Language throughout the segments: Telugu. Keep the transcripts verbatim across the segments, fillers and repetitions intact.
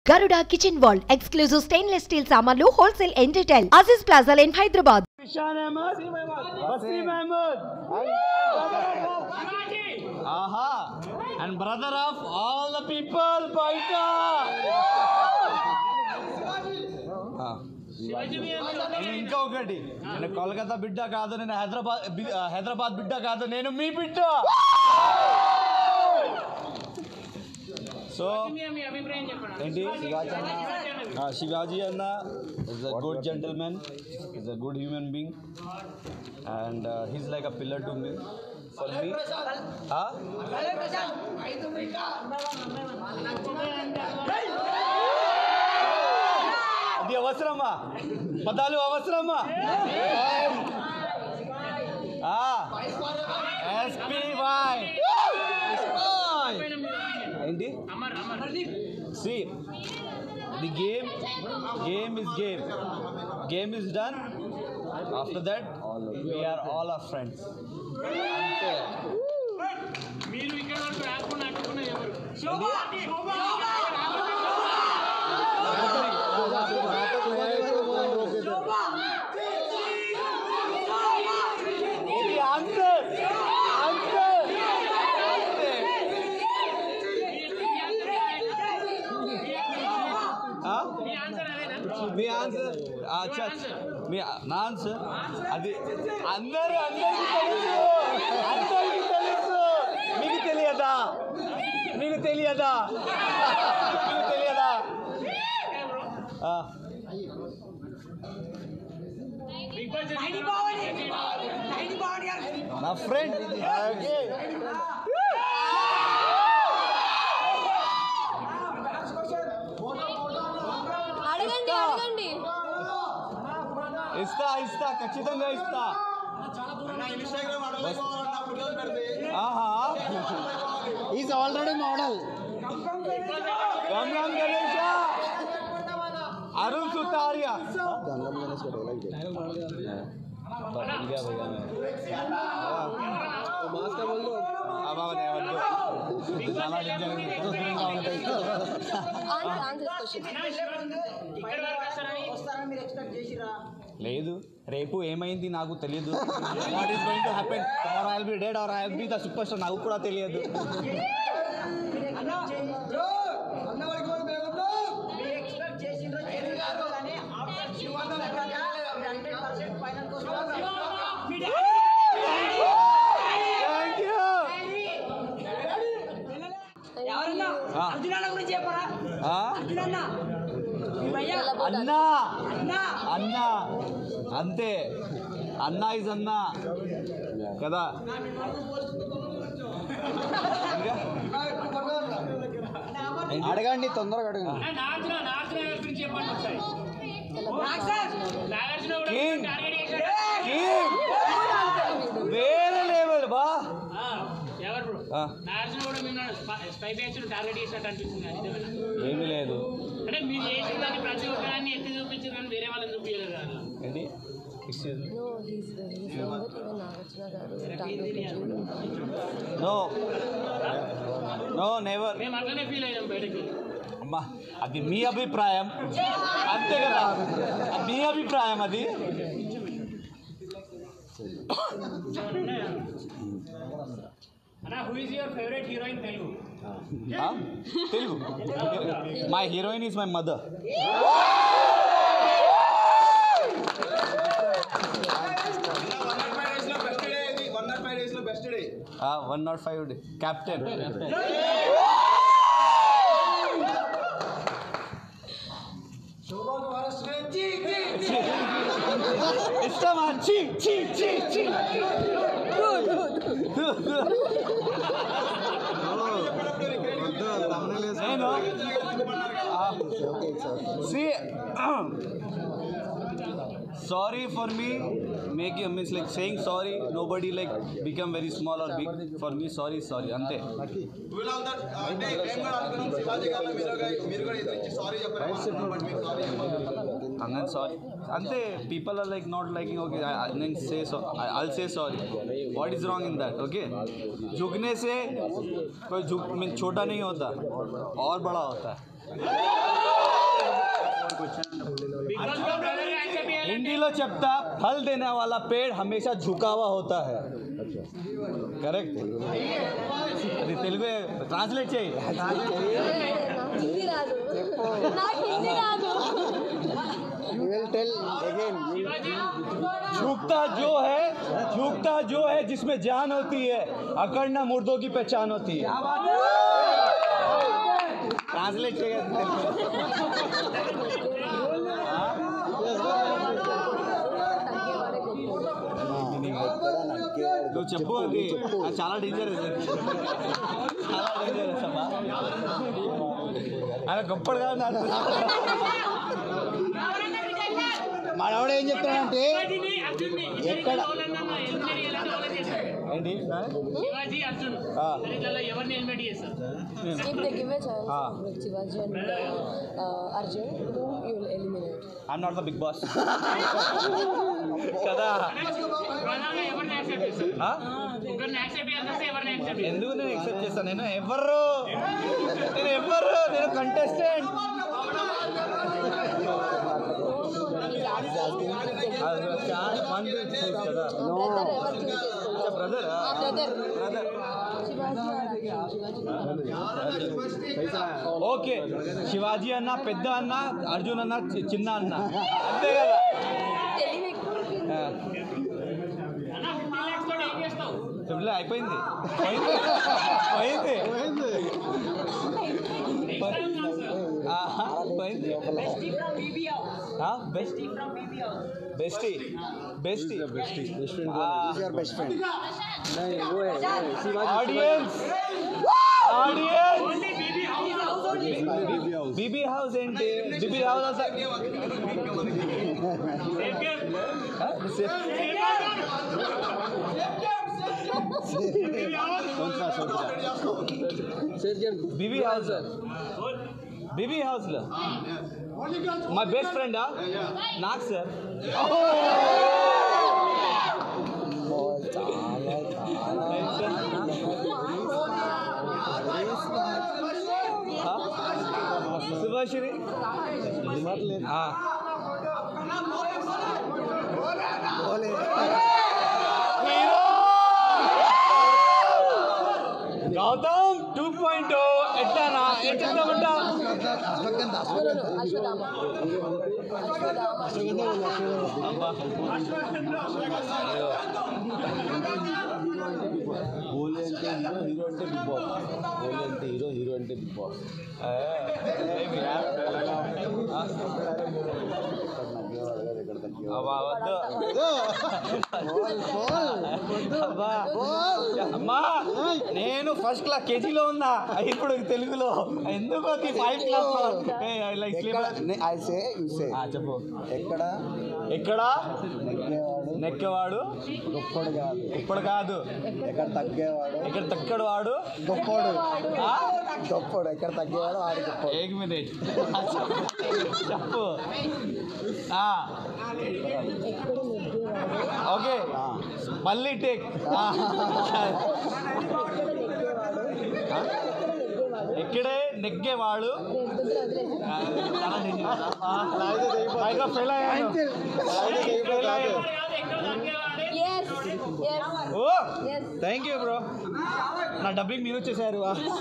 Garuda Kitchen World exclusive stainless steel samanlu wholesale and retail Aziz Plaza in Hyderabad. Ishan Ahmed, Wasim Ahmed, aha, and brother of all the people, Paita. నేను ఇంకా ఒకటి నేను కోల్కతా బిడ్డ కాదు, నేను హైదరాబాద్ హైదరాబాద్ బిడ్డ కాదు, నేను మీ బిడ్డ. సో ఏంటి Shivaji anna is a good gentleman, is a good human being and he's like a pillar to me for me. అది అవసరమా? పదాలు అవసరమా? ఎస్పీవై ఏంటి? See, the game, game is game. Game is done. After that, we are all our friends. మీరు ఇక్కడ వరకు రాకుండా అట్టుకునే ఎవరు? శోభా శోభా శోభా ఇది ఆన్సర్ ఆన్సర్ మీ ఆన్సర్ అచ్చా మీ నా ఆన్సర్ అది అందరూ అందరికీ తెలుసు, అందరికీ తెలుసు. మీకు తెలియదా? మీకు తెలియదా? మీకు తెలియదా? నా ఫ్రెండ్ ఇస్తా ఇస్తా ఖచ్చితంగా ఇస్తా. Is already model. గంగం గణేష అరుణ్ సుతారియా గంగం గణేష్ లేదు. రేపు ఏమైంది నాకు తెలియదు. What is going to happen tomorrow I will be dead or I will be the super star నాకు కూడా తెలియదు. అన్నా అన్నా అంతే, అన్నా ఇస్ అన్నా కదా. అడగండి, తొందరగా అడగండి. వేరే లెవెల్ బా. ఏమీ లేదు. ఏంటి? No no never. అమ్మా అది మీ అభిప్రాయం అంతే కదా, మీ అభిప్రాయం అది. Who is your favorite heroine Telugu? Huh? Telugu. My heroine is my mother. Ah, one not five day. Captain. ఇష్టమా? చి చి చి చి. నేను see sorry for me making means like saying sorry, nobody like become very small or big. For me sorry sorry ante. And then sorry ante. People are like not liking, okay I, I then say so I, I'll say sorry. What is wrong in that? Okay, झुकने से कोई झुक में छोटा नहीं होता और बड़ा होता है. हिंदीలో చెప్తా फल देने वाला पेड़ हमेशा झुका हुआ होता है करेक्ट అది తెలుగు ట్రాన్స్లేట్ చేయి హిందీ రాదు నాకు హిందీ రాదు You will tell again. झुकता जो है झुकता जो है जिसमें जान होती है अकड़ना मुर्दों की पहचान होती है ट्रांसलेट నువ్వు చెప్పు అది చాలా డేంజరస్ చాలా డేంజరస్ అమ్మా ఆయన గొప్పడు కాదు నాకు మనవాడు ఏం చెప్తాడంటే ఎక్కడ ఏంటి శివాజీ అర్జున్ ఎవరిని ఎలిమినేట్ చేస్తారు If they give a chance with Shivaji and uh, Arjun, whom you will eliminate? I'm not the Bigg Boss కదా ప్రధానంగా ఎవరిని యాక్సెప్ట్ చేస్తారు ముగ్గురిని యాక్సెప్ట్ చేయాల్సి ఎవరిని యాక్సెప్ట్ ఎందుకు నేను ఎక్సెప్ట్ చేస్తాను నేను ఎవరు నేను ఎవరు నేను కంటెస్టెంట్ కదా Brother, ever choose చేసుకో. Brother Ah, brother. Shivaji or Arjun? Okay Shivaji anna పెద్ద అన్న అర్జున్ అన్న చి- చిన్న అన్న అంతే కదా తెలివి ఎక్కువ. ఆ, ఏం చేస్తావు చెప్పులే అయిపోయింది పోయింది పోయింది ఆహా, పోయింది best bestie bestie your best friend. Audience audience BB house ఏంటి BB house BB house BB హౌస్లో మా బెస్ట్ ఫ్రెండా నాకు sir Subhashri Gautham two point ఎట్లానా ఎట్లా అశ్వత్థామ. హోలీ అంటే హీరో హీరో అంటే బిగ్ బాస్ హోలీ అంటే హీరో హీరో అంటే బిగ్ బాస్ అమ్మా నేను ఫస్ట్ క్లాస్ కేజీలో ఉన్నా ఇప్పుడు తెలుగులో ఎందుకు ఫైవ్ క్లాస్ చెప్పు ఎక్కడ ఎక్కడ నెగ్గేవాడు నెక్కేవాడు గొప్పడు కాదు ఇప్పుడు కాదు ఎక్కడ తగ్గేవాడు ఇక్కడ తక్కడు వాడు గొప్పోడు ఆ? గొప్పోడు ఎక్కడ తగ్గేవాడు ఆడు గొప్పోడు ఏక్ మినిట్ చెప్పు ఆ, ఎక్కడ నెగ్గేవాడు ఓకే మళ్ళీ టేక్ ఆ, ఎక్కడ నెగ్గేవాడు ఎక్కడే నెగ్గేవాడు నేను ఆ, చాలా dangerous. ఆ, పైగా ఫెయిల్ అయ్యాను ఫెయిల్ అయ్యాను yes yes ఓ yes థ్యాంక్ యూ బ్రో నా డబ్బింగ్ మీరు వచ్చేసారు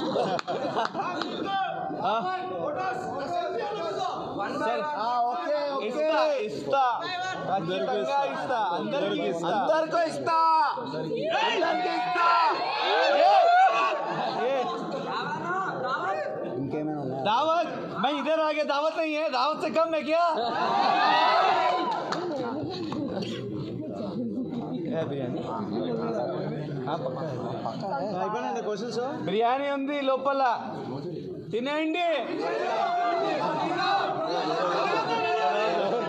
సరే ఇస్తా ఇస్తా ఖచ్చితంగా ఇస్తా అందరికీ ఇస్తా అందరికీ ఇస్తా అందరికీ ఇస్తా ఏ, ఏ, ఇంకేమైనా ఉన్నాయా दावत मैं इधर आ गया दावत नहीं है दावत से कम है क्या है बिरयानी అయిపోయినా క్వశ్చన్స్ బిర్యానీ ఉంది లోపల తినేయండి